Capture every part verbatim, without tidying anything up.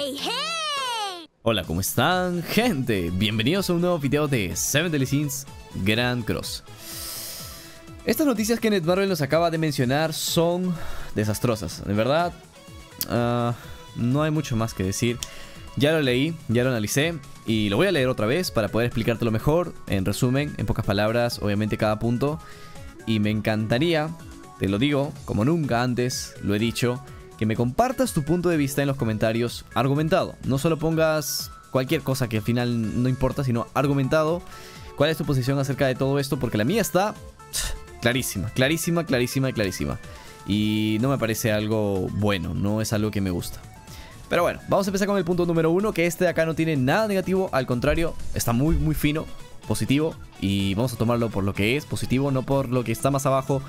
¡Hey, hey! Hola, ¿cómo están, gente? Bienvenidos a un nuevo video de Seven Deadly Sins Grand Cross. Estas noticias que Netmarble nos acaba de mencionar son desastrosas. De verdad, uh, no hay mucho más que decir. Ya lo leí, ya lo analicé y lo voy a leer otra vez para poder explicártelo mejor. En resumen, en pocas palabras, obviamente cada punto. Y me encantaría, te lo digo, como nunca antes lo he dicho, que me compartas tu punto de vista en los comentarios argumentado. No solo pongas cualquier cosa que al final no importa, sino argumentado. ¿Cuál es tu posición acerca de todo esto? Porque la mía está clarísima, clarísima, clarísima y clarísima. Y no me parece algo bueno, no es algo que me gusta. Pero bueno, vamos a empezar con el punto número uno, que este de acá no tiene nada negativo, al contrario, está muy muy fino, positivo. Y vamos a tomarlo por lo que es, positivo, no por lo que está más abajo.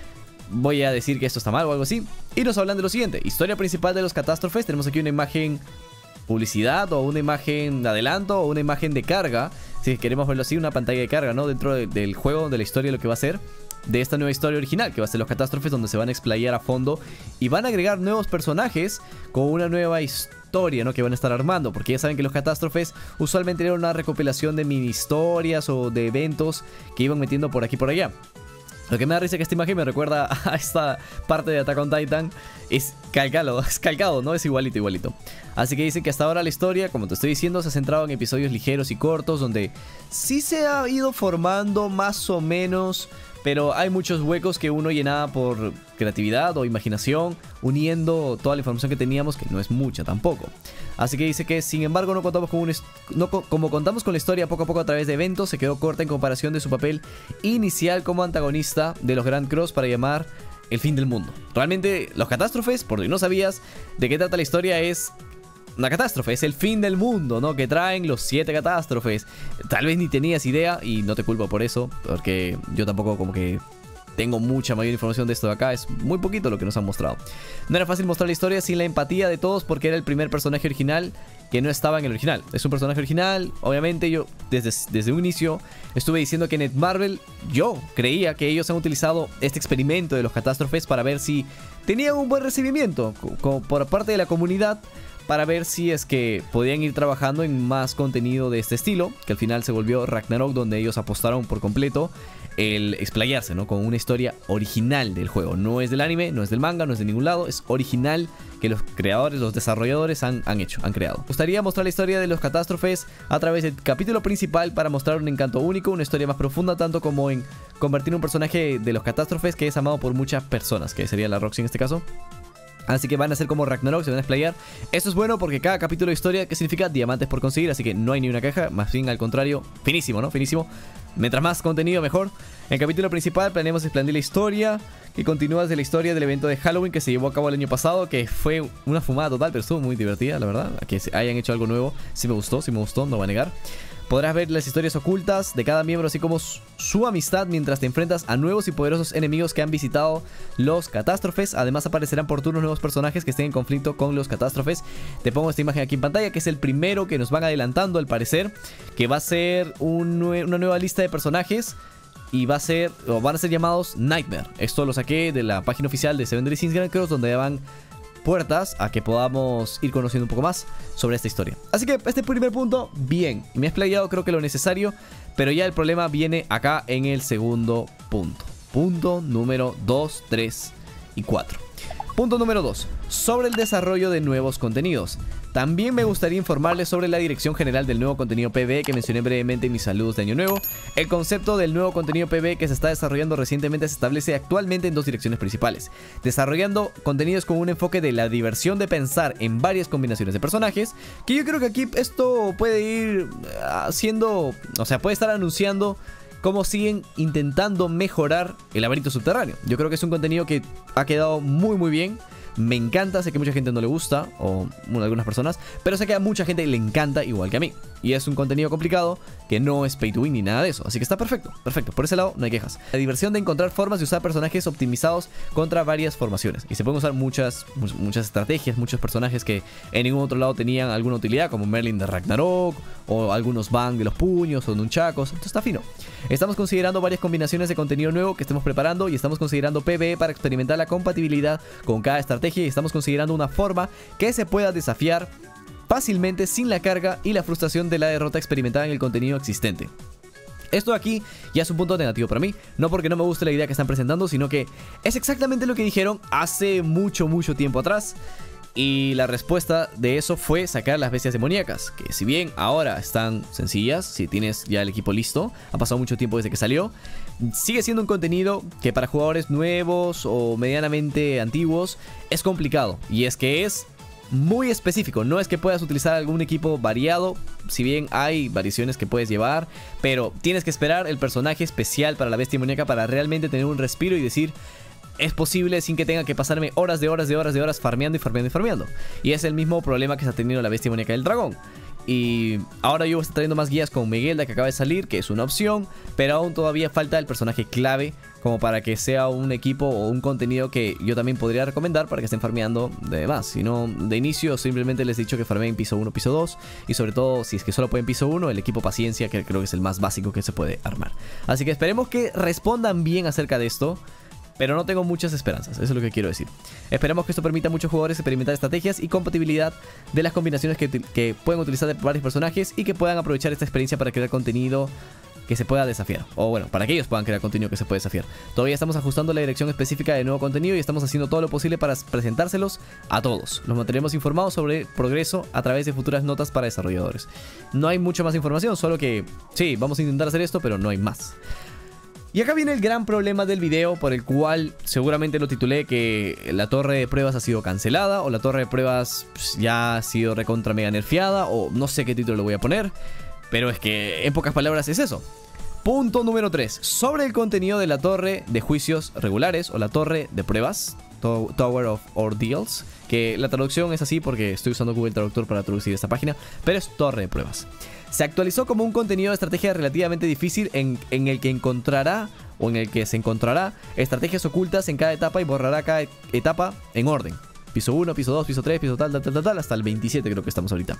Voy a decir que esto está mal o algo así. Y nos hablan de lo siguiente: historia principal de los catástrofes. Tenemos aquí una imagen publicidad o una imagen de adelanto o una imagen de carga, si queremos verlo así, una pantalla de carga, ¿no? Dentro de, del juego, de la historia, lo que va a ser de esta nueva historia original, que va a ser los catástrofes, donde se van a explayar a fondo y van a agregar nuevos personajes con una nueva historia, ¿no? Que van a estar armando, porque ya saben que los catástrofes usualmente eran una recopilación de mini historias o de eventos que iban metiendo por aquí y por allá. Lo que me da risa es que esta imagen me recuerda a esta parte de Attack on Titan. Es calcado, es calcado, ¿no? Es igualito, igualito. Así que dicen que hasta ahora la historia, como te estoy diciendo, se ha centrado en episodios ligeros y cortos, donde sí se ha ido formando más o menos, pero hay muchos huecos que uno llenaba por creatividad o imaginación, uniendo toda la información que teníamos, que no es mucha tampoco. Así que dice que, sin embargo, no contamos con un no co como contamos con la historia poco a poco a través de eventos, se quedó corta en comparación de su papel inicial como antagonista de los Grand Cross para llamar el fin del mundo. Realmente, los catástrofes, por si no sabías de qué trata la historia, es una catástrofe, es el fin del mundo, ¿no? Que traen los siete catástrofes. Tal vez ni tenías idea y no te culpo por eso, porque yo tampoco como que tengo mucha mayor información de esto de acá. Es muy poquito lo que nos han mostrado. No era fácil mostrar la historia sin la empatía de todos, porque era el primer personaje original que no estaba en el original. Es un personaje original. Obviamente yo desde, desde un inicio estuve diciendo que Netmarble, yo creía que ellos han utilizado este experimento de los catástrofes para ver si tenían un buen recibimiento como por parte de la comunidad, para ver si es que podían ir trabajando en más contenido de este estilo, que al final se volvió Ragnarok, donde ellos apostaron por completo el explayarse, ¿no? Con una historia original del juego. No es del anime, no es del manga, no es de ningún lado, es original que los creadores, los desarrolladores han, han hecho, han creado. Me gustaría mostrar la historia de los catástrofes a través del capítulo principal para mostrar un encanto único, una historia más profunda, tanto como en convertir un personaje de los catástrofes que es amado por muchas personas, que sería la Roxy en este caso. Así que van a ser como Ragnarok, se van a explayar. Esto es bueno porque cada capítulo de historia, que significa diamantes por conseguir, así que no hay ni una queja, más bien al contrario, finísimo, ¿no? Finísimo. Mientras más contenido, mejor. En el capítulo principal planeamos expandir la historia, que continúa desde la historia del evento de Halloween que se llevó a cabo el año pasado, que fue una fumada total, pero estuvo muy divertida, la verdad. Que hayan hecho algo nuevo, sí me gustó, sí me gustó, no voy a negar. Podrás ver las historias ocultas de cada miembro, así como su, su amistad mientras te enfrentas a nuevos y poderosos enemigos que han visitado los catástrofes. Además aparecerán por turnos nuevos personajes que estén en conflicto con los catástrofes. Te pongo esta imagen aquí en pantalla, que es el primero que nos van adelantando al parecer, que va a ser un, una nueva lista de personajes. Y va a ser, o van a ser llamados Nightmare. Esto lo saqué de la página oficial de Seven Deadly Sins Grand Cross, donde van puertas a que podamos ir conociendo un poco más sobre esta historia. Así que este primer punto, bien. Me he explayado creo que lo necesario, pero ya el problema viene acá en el segundo punto. Punto número dos, tres y cuatro. Punto número dos. Sobre el desarrollo de nuevos contenidos. También me gustaría informarles sobre la dirección general del nuevo contenido P V E que mencioné brevemente en mis saludos de Año Nuevo. El concepto del nuevo contenido P V E que se está desarrollando recientemente se establece actualmente en dos direcciones principales: desarrollando contenidos con un enfoque de la diversión de pensar en varias combinaciones de personajes, que yo creo que aquí esto puede ir haciendo, o sea, puede estar anunciando cómo siguen intentando mejorar el laberinto subterráneo. Yo creo que es un contenido que ha quedado muy muy bien. Me encanta, sé que mucha gente no le gusta, o bueno, algunas personas, pero sé que a mucha gente le encanta igual que a mí. Y es un contenido complicado que no es pay to win ni nada de eso, así que está perfecto, perfecto, por ese lado no hay quejas. La diversión de encontrar formas de usar personajes optimizados contra varias formaciones, y se pueden usar muchas, muchas estrategias, muchos personajes que en ningún otro lado tenían alguna utilidad, como Merlin de Ragnarok, o algunos Bang de los puños, o Nunchakos. Esto está fino. Estamos considerando varias combinaciones de contenido nuevo que estemos preparando, y estamos considerando P V E para experimentar la compatibilidad con cada estrategia, y estamos considerando una forma que se pueda desafiar fácilmente sin la carga y la frustración de la derrota experimentada en el contenido existente. Esto de aquí ya es un punto negativo para mí, no porque no me guste la idea que están presentando, sino que es exactamente lo que dijeron hace mucho, mucho tiempo atrás. Y la respuesta de eso fue sacar las bestias demoníacas, que si bien ahora están sencillas, si tienes ya el equipo listo, ha pasado mucho tiempo desde que salió, sigue siendo un contenido que para jugadores nuevos o medianamente antiguos es complicado. Y es que es muy específico, no es que puedas utilizar algún equipo variado, si bien hay variaciones que puedes llevar, pero tienes que esperar el personaje especial para la bestia demoníaca para realmente tener un respiro y decir: es posible sin que tenga que pasarme horas de horas de horas de horas farmeando y farmeando y farmeando. Y es el mismo problema que está teniendo la bestia demoníaca del dragón. Y ahora yo voy a estar trayendo más guías con Miguel, que acaba de salir, que es una opción, pero aún todavía falta el personaje clave como para que sea un equipo o un contenido que yo también podría recomendar para que estén farmeando de más. Si no, de inicio simplemente les he dicho que farmeen piso uno, piso dos, y sobre todo si es que solo pueden piso uno, el equipo paciencia, que creo que es el más básico que se puede armar. Así que esperemos que respondan bien acerca de esto, pero no tengo muchas esperanzas, eso es lo que quiero decir. Esperemos que esto permita a muchos jugadores experimentar estrategias y compatibilidad de las combinaciones que, que pueden utilizar de varios personajes, y que puedan aprovechar esta experiencia para crear contenido que se pueda desafiar. O bueno, para que ellos puedan crear contenido que se pueda desafiar. Todavía estamos ajustando la dirección específica de nuevo contenido y estamos haciendo todo lo posible para presentárselos a todos. Los mantendremos informados sobre el progreso a través de futuras notas para desarrolladores. No hay mucha más información, solo que sí, vamos a intentar hacer esto, pero no hay más. Y acá viene el gran problema del video, por el cual seguramente lo titulé que la torre de pruebas ha sido cancelada, o la torre de pruebas ya ha sido recontra mega nerfeada, o no sé qué título le voy a poner, pero es que en pocas palabras es eso. Punto número tres. Sobre el contenido de la torre de juicios regulares, o la torre de pruebas, Tower of Ordeals, que la traducción es así porque estoy usando Google Traductor para traducir esta página, pero es torre de pruebas. Se actualizó como un contenido de estrategia relativamente difícil en, en el que encontrará o en el que se encontrará estrategias ocultas en cada etapa y borrará cada etapa en orden. Piso uno, piso dos, piso tres, piso tal, tal, tal, tal, tal, hasta el veintisiete creo que estamos ahorita.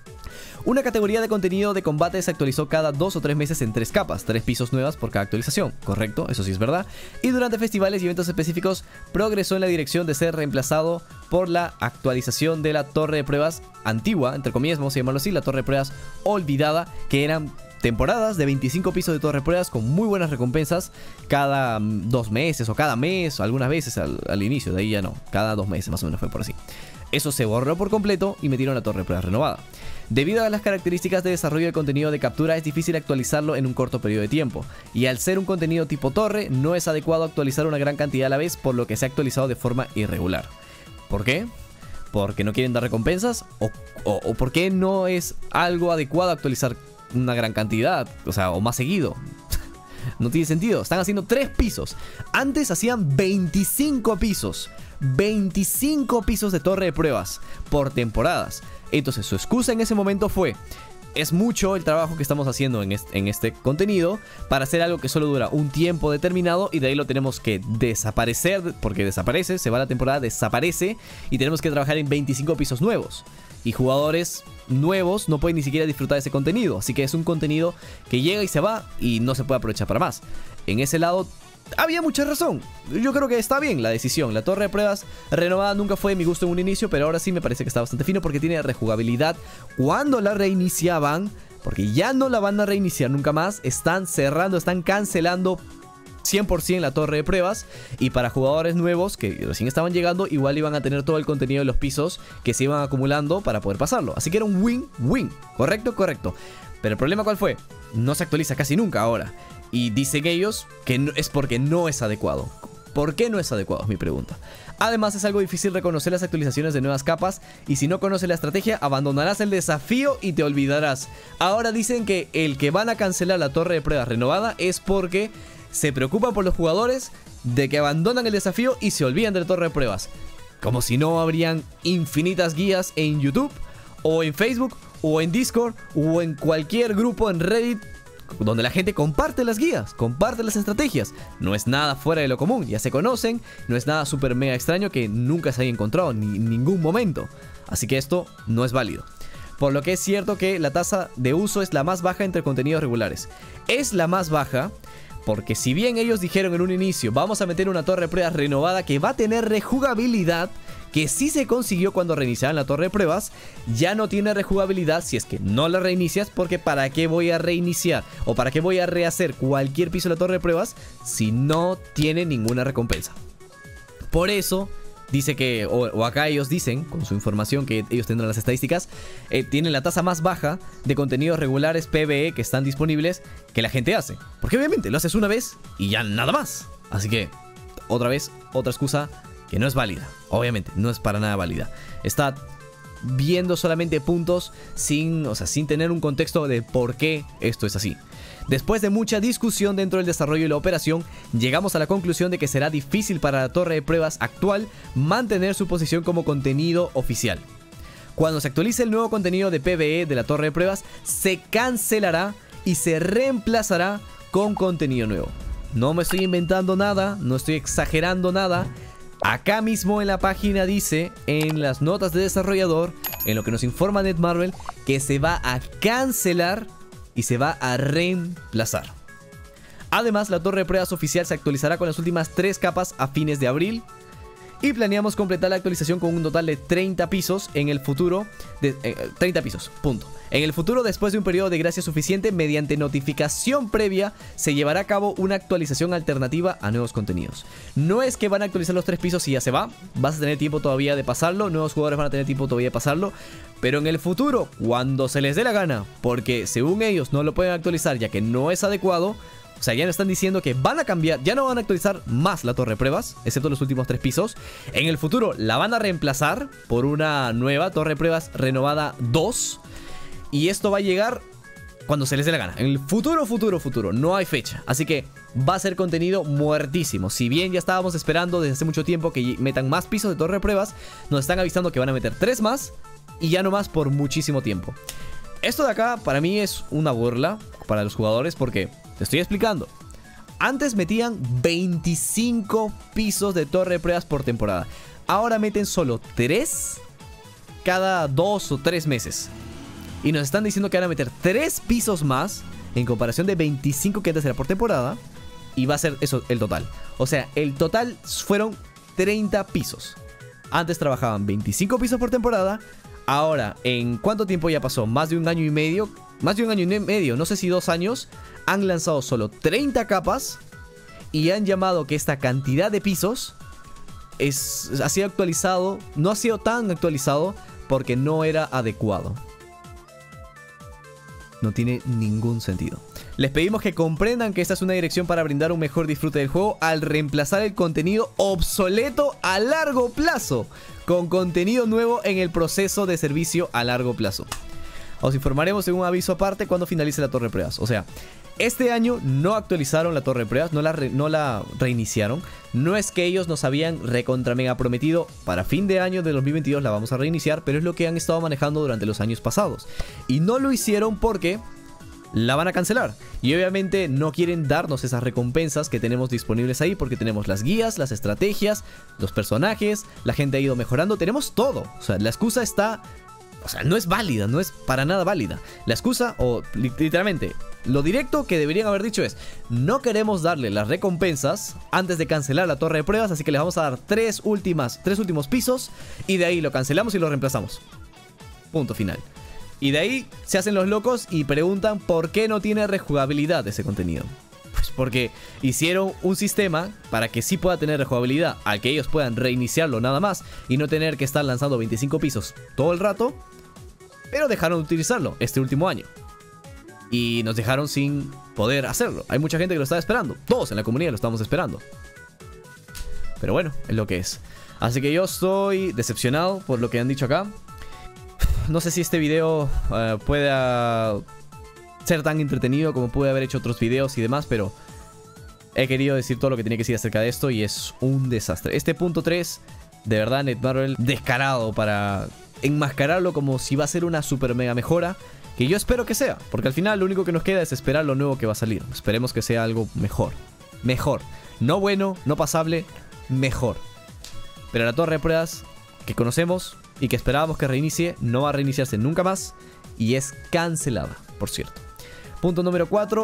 Una categoría de contenido de combate se actualizó cada dos o tres meses en tres capas, tres pisos nuevas por cada actualización, correcto, eso sí es verdad. Y durante festivales y eventos específicos progresó en la dirección de ser reemplazado por la actualización de la torre de pruebas antigua, entre comillas, vamos a llamarlo así, la torre de pruebas olvidada, que eran temporadas de veinticinco pisos de torre de pruebas con muy buenas recompensas cada dos meses o cada mes, o algunas veces al, al inicio, de ahí ya no, cada dos meses más o menos fue por así. Eso se borró por completo y metieron la torre de pruebas renovada. Debido a las características de desarrollo del contenido de captura, es difícil actualizarlo en un corto periodo de tiempo, y al ser un contenido tipo torre, no es adecuado actualizar una gran cantidad a la vez, por lo que se ha actualizado de forma irregular. ¿Por qué? ¿Porque no quieren dar recompensas? ¿O, o, o por qué no es algo adecuado actualizar una gran cantidad? O sea, o más seguido. No tiene sentido, están haciendo tres pisos. Antes hacían veinticinco pisos. veinticinco pisos de torre de pruebas por temporadas. Entonces su excusa en ese momento fue: es mucho el trabajo que estamos haciendo en este, en este contenido para hacer algo que solo dura un tiempo determinado, y de ahí lo tenemos que desaparecer, porque desaparece, se va la temporada, desaparece, y tenemos que trabajar en veinticinco pisos nuevos. Y jugadores nuevos no pueden ni siquiera disfrutar de ese contenido, así que es un contenido que llega y se va y no se puede aprovechar para más. En ese lado había mucha razón. Yo creo que está bien la decisión. La torre de pruebas renovada nunca fue de mi gusto en un inicio, pero ahora sí me parece que está bastante fino porque tiene rejugabilidad cuando la reiniciaban, porque ya no la van a reiniciar nunca más. Están cerrando, están cancelando cien por ciento la torre de pruebas, y para jugadores nuevos que recién estaban llegando, igual iban a tener todo el contenido de los pisos que se iban acumulando para poder pasarlo. Así que era un win-win. Correcto, correcto. Pero el problema, ¿cuál fue? No se actualiza casi nunca ahora. Y dicen ellos que no, es porque no es adecuado. ¿Por qué no es adecuado? Es mi pregunta. Además, es algo difícil reconocer las actualizaciones de nuevas capas, y si no conoces la estrategia, abandonarás el desafío y te olvidarás. Ahora dicen que el que van a cancelar la torre de pruebas renovada es porque se preocupan por los jugadores de que abandonan el desafío y se olvidan de la torre de pruebas. Como si no habrían infinitas guías en YouTube, o en Facebook, o en Discord, o en cualquier grupo en Reddit, donde la gente comparte las guías, comparte las estrategias. No es nada fuera de lo común, ya se conocen, no es nada súper mega extraño que nunca se haya encontrado ni en ningún momento. Así que esto no es válido. Por lo que es cierto que la tasa de uso es la más baja entre contenidos regulares. Es la más baja porque si bien ellos dijeron en un inicio: vamos a meter una torre de pruebas renovada que va a tener rejugabilidad, que sí se consiguió cuando reiniciaban la torre de pruebas, ya no tiene rejugabilidad si es que no la reinicias, porque ¿para qué voy a reiniciar o para qué voy a rehacer cualquier piso de la torre de pruebas si no tiene ninguna recompensa? Por eso dice que, o, o acá ellos dicen, con su información que ellos tendrán las estadísticas, eh, tienen la tasa más baja de contenidos regulares PvE que están disponibles que la gente hace. Porque obviamente lo haces una vez y ya nada más. Así que, otra vez, otra excusa que no es válida. Obviamente, no es para nada válida. Está viendo solamente puntos sin, o sea, sin tener un contexto de por qué esto es así. Después de mucha discusión dentro del desarrollo y la operación, llegamos a la conclusión de que será difícil para la torre de pruebas actual mantener su posición como contenido oficial. Cuando se actualice el nuevo contenido de PvE de la torre de pruebas, se cancelará y se reemplazará con contenido nuevo. No me estoy inventando nada, no estoy exagerando nada. Acá mismo en la página dice, en las notas de desarrollador, en lo que nos informa Netmarble, que se va a cancelar y se va a reemplazar. Además, la torre de pruebas oficial se actualizará con las últimas tres capas a fines de abril. Y planeamos completar la actualización con un total de treinta pisos en el futuro. De, eh, treinta pisos, punto. En el futuro, después de un periodo de gracia suficiente, mediante notificación previa, se llevará a cabo una actualización alternativa a nuevos contenidos. No es que van a actualizar los tres pisos y ya se va. Vas a tener tiempo todavía de pasarlo. Nuevos jugadores van a tener tiempo todavía de pasarlo. Pero en el futuro, cuando se les dé la gana, porque según ellos no lo pueden actualizar ya que no es adecuado. O sea, ya nos están diciendo que van a cambiar, ya no van a actualizar más la torre de pruebas, excepto los últimos tres pisos. En el futuro la van a reemplazar por una nueva torre de pruebas renovada dos. Y esto va a llegar cuando se les dé la gana. En el futuro, futuro, futuro. No hay fecha. Así que va a ser contenido muertísimo. Si bien ya estábamos esperando desde hace mucho tiempo que metan más pisos de torre de pruebas, nos están avisando que van a meter tres más y ya no más por muchísimo tiempo. Esto de acá para mí es una burla para los jugadores porque... te estoy explicando. Antes metían veinticinco pisos de torre de pruebas por temporada. Ahora meten solo tres cada dos o tres meses. Y nos están diciendo que van a meter tres pisos más en comparación de veinticinco que antes era por temporada. Y va a ser eso el total. O sea, el total fueron treinta pisos. Antes trabajaban veinticinco pisos por temporada. Ahora, ¿en cuánto tiempo ya pasó? Más de un año y medio. Más de un año y medio, no sé si dos años. Han lanzado solo treinta capas y han llamado que esta cantidad de pisos es, ha sido actualizado, no ha sido tan actualizado porque no era adecuado. No tiene ningún sentido. Les pedimos que comprendan que esta es una dirección para brindar un mejor disfrute del juego al reemplazar el contenido obsoleto a largo plazo con contenido nuevo en el proceso de servicio a largo plazo. Os informaremos en un aviso aparte cuando finalice la torre de pruebas. O sea, este año no actualizaron la torre de pruebas, no la, re, no la reiniciaron. No es que ellos nos habían recontra mega prometido para fin de año de dos mil veintidós la vamos a reiniciar, pero es lo que han estado manejando durante los años pasados. Y no lo hicieron porque la van a cancelar. Y obviamente no quieren darnos esas recompensas que tenemos disponibles ahí porque tenemos las guías, las estrategias, los personajes, la gente ha ido mejorando, tenemos todo. O sea, la excusa está... O sea, no es válida, no es para nada válida. La excusa, o literalmente, lo directo que deberían haber dicho es: no queremos darle las recompensas antes de cancelar la torre de pruebas, así que les vamos a dar tres últimas, tres últimos pisos y de ahí lo cancelamos y lo reemplazamos. Punto final. Y de ahí se hacen los locos y preguntan por qué no tiene rejugabilidad ese contenido. Pues porque hicieron un sistema para que sí pueda tener rejugabilidad, al que ellos puedan reiniciarlo nada más y no tener que estar lanzando veinticinco pisos todo el rato. Pero dejaron de utilizarlo este último año y nos dejaron sin poder hacerlo. Hay mucha gente que lo estaba esperando, todos en la comunidad lo estamos esperando. Pero bueno, es lo que es. Así que yo estoy decepcionado por lo que han dicho acá. No sé si este video uh, pueda ser tan entretenido como pude haber hecho otros videos y demás, pero he querido decir todo lo que tenía que decir acerca de esto y es un desastre. Este punto tres, de verdad, Netmarble descarado para enmascararlo como si va a ser una super mega mejora, que yo espero que sea, porque al final lo único que nos queda es esperar lo nuevo que va a salir. Esperemos que sea algo mejor. Mejor. No bueno, no pasable, mejor. Pero la torre de pruebas que conocemos y que esperábamos que reinicie, no va a reiniciarse nunca más y es cancelada, por cierto. Punto número cuatro.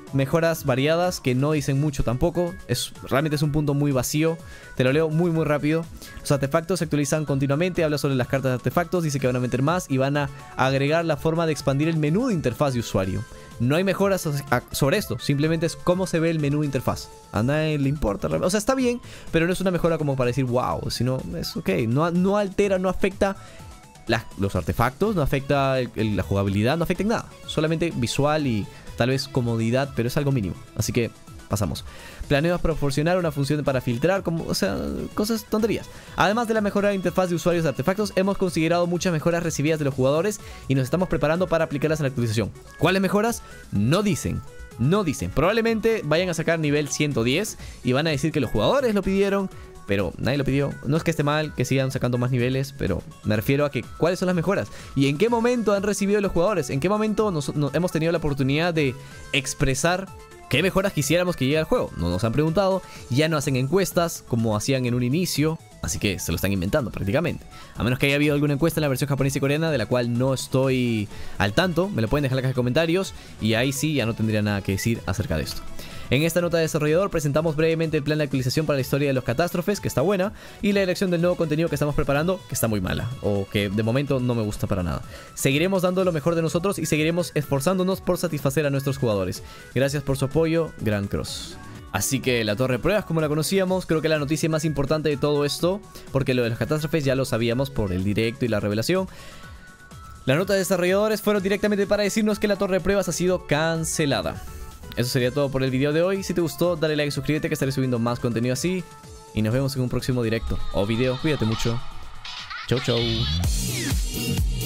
mejoras variadas que no dicen mucho tampoco. Es, realmente es un punto muy vacío. Te lo leo muy muy rápido. Los artefactos se actualizan continuamente. Habla sobre las cartas de artefactos. Dice que van a meter más y van a agregar la forma de expandir el menú de interfaz de usuario. No hay mejoras sobre esto. Simplemente es cómo se ve el menú de interfaz. A nadie le importa. O sea, está bien, pero no es una mejora como para decir wow. Sino es ok. No, no altera, no afecta la, los artefactos. No afecta el, el, la jugabilidad. No afecta en nada. Solamente visual y tal vez comodidad. Pero es algo mínimo. Así que pasamos. Planeo proporcionar una función para filtrar, como, o sea, cosas tonterías. Además de la mejora de interfaz de usuarios de artefactos, hemos considerado muchas mejoras recibidas de los jugadores y nos estamos preparando para aplicarlas en la actualización. ¿Cuáles mejoras? No dicen. No dicen. Probablemente vayan a sacar nivel ciento diez y van a decir que los jugadores lo pidieron, pero nadie lo pidió. No es que esté mal que sigan sacando más niveles, pero me refiero a que cuáles son las mejoras y en qué momento han recibido los jugadores, en qué momento nos, nos hemos tenido la oportunidad de expresar ¿qué mejoras quisiéramos que llegue al juego? No nos han preguntado, ya no hacen encuestas como hacían en un inicio, así que se lo están inventando prácticamente. A menos que haya habido alguna encuesta en la versión japonesa y coreana de la cual no estoy al tanto, me lo pueden dejar en la caja de comentarios y ahí sí ya no tendría nada que decir acerca de esto. En esta nota de desarrollador presentamos brevemente el plan de actualización para la historia de los catástrofes, que está buena, y la elección del nuevo contenido que estamos preparando, que está muy mala, o que de momento no me gusta para nada. Seguiremos dando lo mejor de nosotros y seguiremos esforzándonos por satisfacer a nuestros jugadores. Gracias por su apoyo, Gran Cross. Así que la torre de pruebas, como la conocíamos, creo que la noticia más importante de todo esto, porque lo de los catástrofes ya lo sabíamos por el directo y la revelación. La nota de desarrolladores fueron directamente para decirnos que la torre de pruebas ha sido cancelada. Eso sería todo por el video de hoy. Si te gustó, dale like y suscríbete, que estaré subiendo más contenido así. Y nos vemos en un próximo directo o video. Cuídate mucho. Chau, chau.